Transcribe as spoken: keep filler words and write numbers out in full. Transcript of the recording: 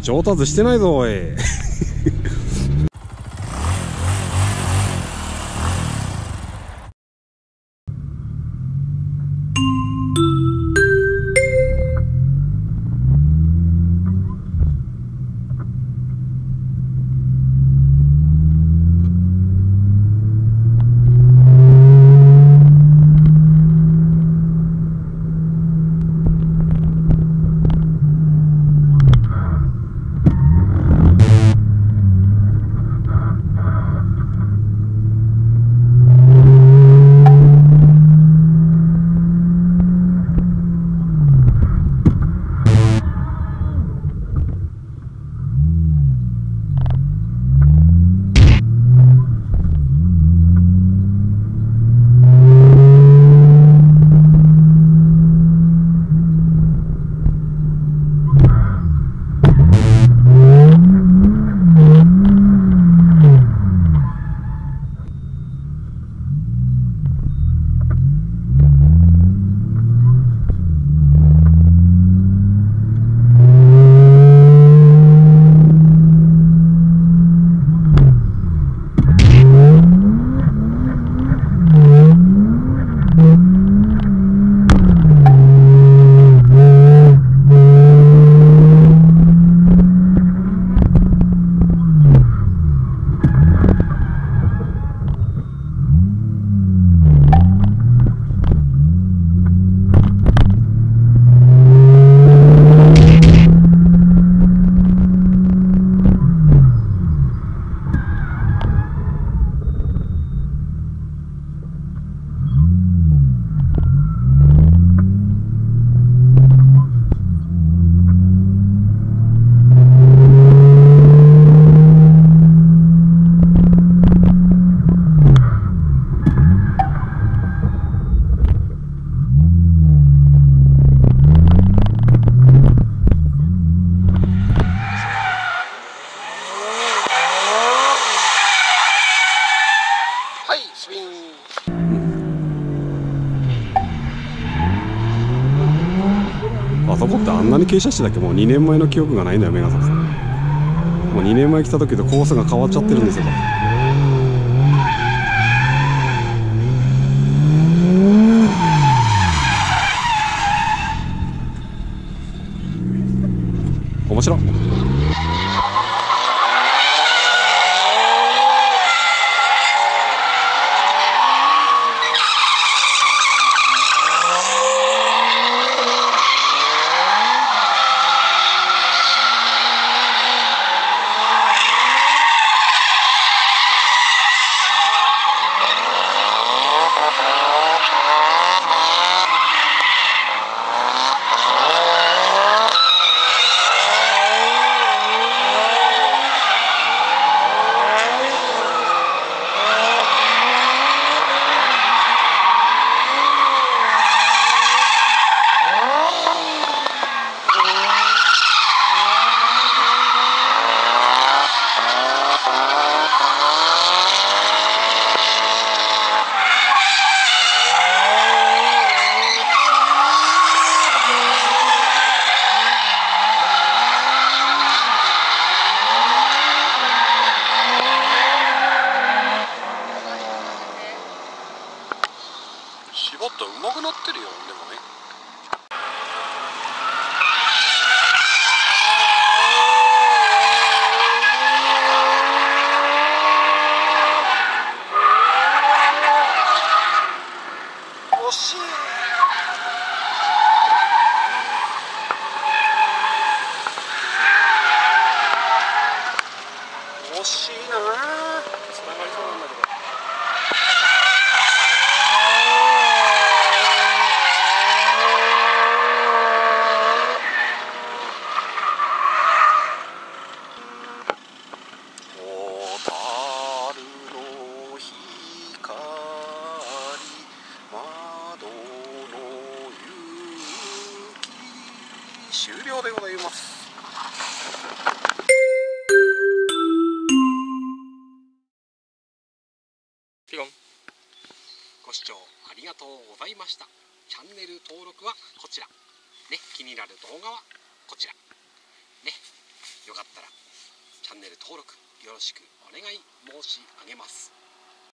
上達してないぞおい。あそこってあんなに傾斜してたっけ。もうにねんまえの記憶がないんだよメガサさん。もうにねんまえ来た時とコースが変わっちゃってるんですよ。面白い。 絞ったらうまくなってるよ。でもね。惜しい。惜しいな。つながりそうなんだけど。終了でございます。ピロン。ご視聴ありがとうございました。チャンネル登録はこちら。ね、気になる動画はこちら。ね、 よかったらチャンネル登録よろしくお願い申し上げます。